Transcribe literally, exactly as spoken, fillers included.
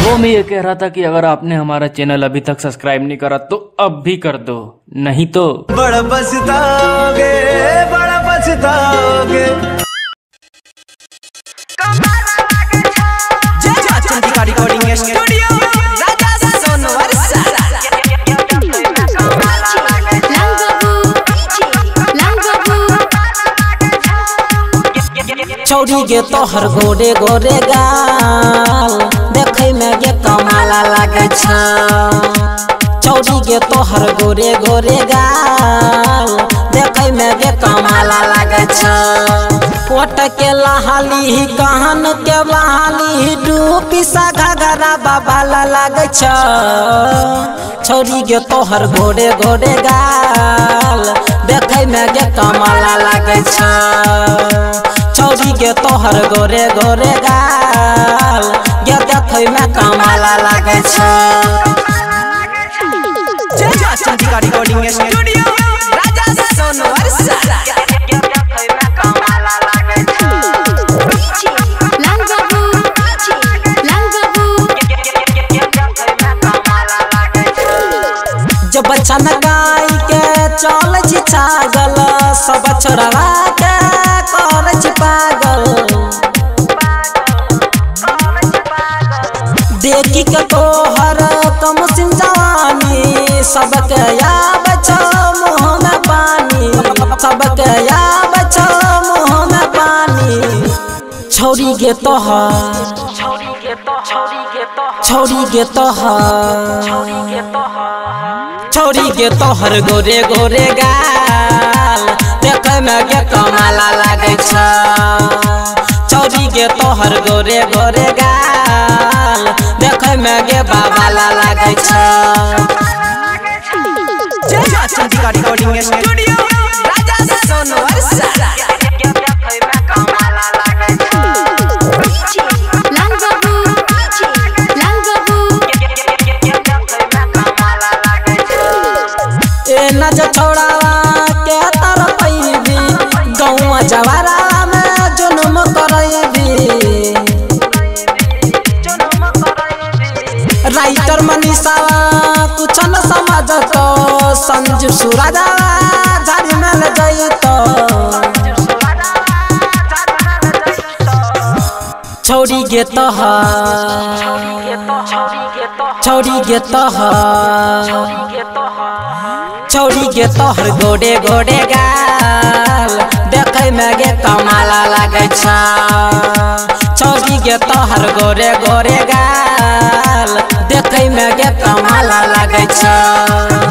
वो मैं ये कह रहा था कि अगर आपने हमारा चैनल अभी तक सब्सक्राइब नहीं करा तो अब भी कर दो, नहीं तो बड़ा पछताओगे, बड़ा पछताओगे। Recording studio Raja Sonvarsha. छौरी गे तोहर गोरे गोरे गाल देखे में गे कमाला लागे छ। छौरी गे तोहर गोरे गोरे गाल देखे में गे कमाला लागे छ। पोट के लहाली कहन के बहाली डूबी सा घाघरा बाबाला लागे छ। छौरी गे तोहर गोरे गोरे गाल देखे में गे कमाला लागे छ। छौरी गे तोहर गोरे गोरे गाल गे देखे में कमाला लागे छ। Recording studio Raja Sonvarsha. जब बच्चा न गाय के चल छी छागल सब छोड़वा के कर छी पागल। देखी के तोहर कम सिन जवानी सबके याद छ मुँह में पानी, सबके याद छ मुँह में पानी। छौरी गे तोहर छौरी गे तोहर छौरी गे तोहर गोरे गोरे गाल देखे में गे कमाला लागे छ। छौरी गे तोहर गोरे गोरे गाल देखे में गे बाबाला लागे छ। Recording studio Raja Sonvarsha. नजर छोड़ावा के तर पैबी गौवा जवारा में जुनूम करैबी। राइटर मनीषावा कुछ न समझ तो संजू सूरजा झाड़ी में ले जाई तो। छौरी गे तोहर छौरी गे तोहर छौरी गे तोहर गोरे गोरे गाल देखे में गे कमाला लागे छ। छौरी गे तोहर गोरे गोरे गाल देखे में गे कमाला लागे छ।